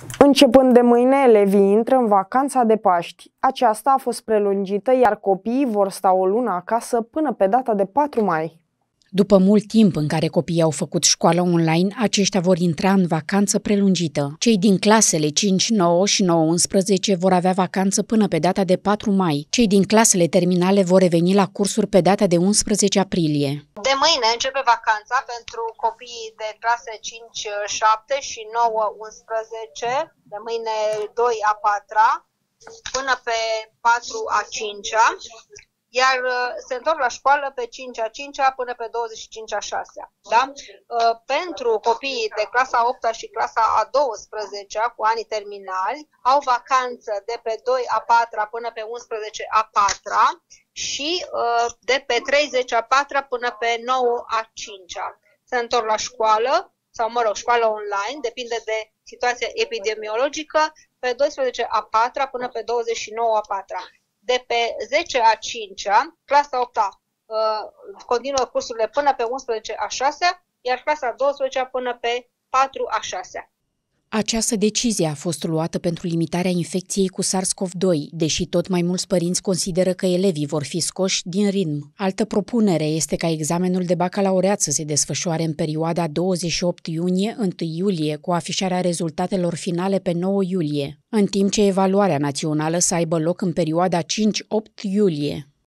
Începând de mâine, elevii intră în vacanța de Paști. Aceasta a fost prelungită, iar copiii vor sta o lună acasă până pe data de 4 mai. După mult timp în care copiii au făcut școală online, aceștia vor intra în vacanță prelungită. Cei din clasele 5, 9 și 9-11 vor avea vacanță până pe data de 4 mai. Cei din clasele terminale vor reveni la cursuri pe data de 11 aprilie. De mâine începe vacanța pentru copiii de clase 5, 7 și 9, 11, de mâine 2 a 4-a, până pe 4 a 5-a, iar se întorc la școală pe 5 a 5-a până pe 25 a 6-a. Da? Pentru copiii de clasa 8-a și clasa a 12-a, cu anii terminali, au vacanță de pe 2 a 4-a până pe 11 a 4-a și de pe 30 a 4-a până pe 9 a 5-a. Se întorc la școală, sau școală online, depinde de situația epidemiologică, pe 12 a 4-a până pe 29 a 4-a. De pe 10 a 5-a, clasa 8-a continuă cursurile până pe 11 a 6-a, iar clasa 12-a până pe 4 a 6-a. Această decizie a fost luată pentru limitarea infecției cu SARS-CoV-2, deși tot mai mulți părinți consideră că elevii vor fi scoși din ritm. Altă propunere este ca examenul de bacalaureat să se desfășoare în perioada 28 iunie-1 iulie, cu afișarea rezultatelor finale pe 9 iulie, în timp ce evaluarea națională să aibă loc în perioada 5-8 iulie.